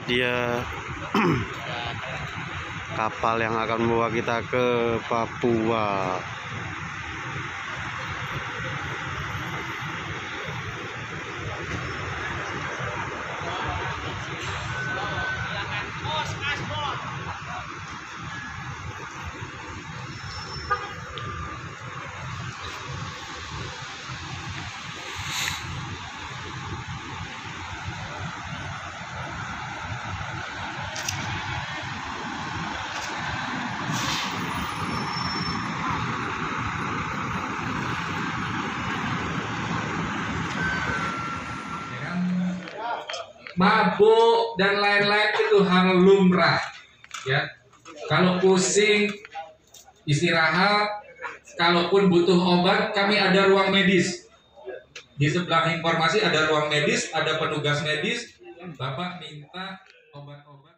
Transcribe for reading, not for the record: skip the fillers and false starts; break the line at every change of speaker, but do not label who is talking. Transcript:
dia kapal yang akan membawa kita ke Papua.
Mabuk dan lain-lain itu hal lumrah, ya. Kalau pusing istirahat, kalaupun butuh obat, kami ada ruang medis. Di sebelah informasi ada ruang medis, ada petugas medis. Bapak minta obat-obat.